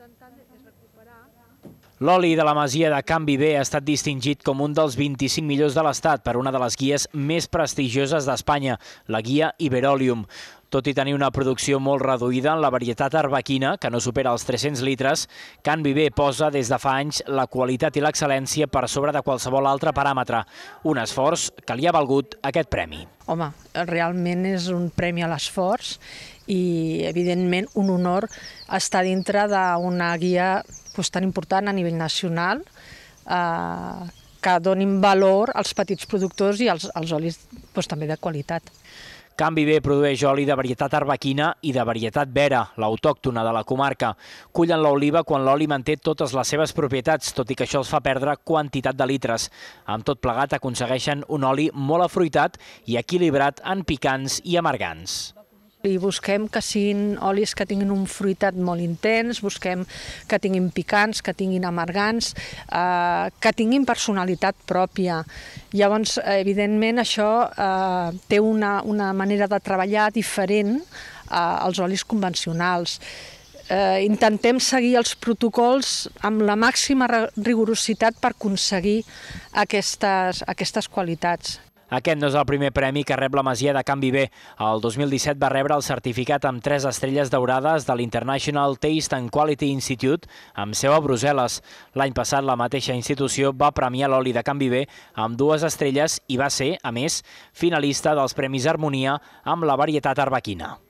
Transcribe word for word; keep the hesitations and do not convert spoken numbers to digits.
L'oli de la masia de Can Viver ha estat distingit com un dels vint-i-cinc millors de l'Estat per una de les guies més prestigioses d'Espanya, la guia Iberolium. Tot i tenir una producció molt reduïda en la varietat arbequina, que no supera els tres-cents litres, Can Viver posa des de fa anys la qualitat i l'excel·lència per sobre de qualsevol altre paràmetre. Un esforç que li ha valgut aquest premi. Home, realment és un premi a l'esforç i, evidentment, un honor estar dintre d'una guia doncs, tan important a nivell nacional eh, que donin valor als petits productors i als, als olis doncs, també de qualitat. Can Viver produeix oli de varietat arbequina i de varietat vera, l'autòctona de la comarca. Cullen l'oliva quan l'oli manté totes les seves propietats, tot i que això els fa perdre quantitat de litres. Amb tot plegat aconsegueixen un oli molt afruitat i equilibrat en picants i amargants. I busquem que siguin olis que tinguin un fruitat molt intens, busquem que tinguin picants, que tinguin amargants, eh, que tinguin personalitat pròpia. Llavors, evidentment, això eh, té una, una manera de treballar diferent eh, als olis convencionals. Eh, intentem seguir els protocols amb la màxima rigorositat per aconseguir aquestes, aquestes qualitats. Aquest no és el primer premi que rep la masia de Can Viver. El dos mil disset va rebre el certificat amb tres estrelles daurades de l'International Taste and Quality Institute amb seu a Brussel·les. L'any passat la mateixa institució va premiar l'oli de Can Viver amb dues estrelles i va ser, a més, finalista dels Premis Harmonia amb la varietat arbequina.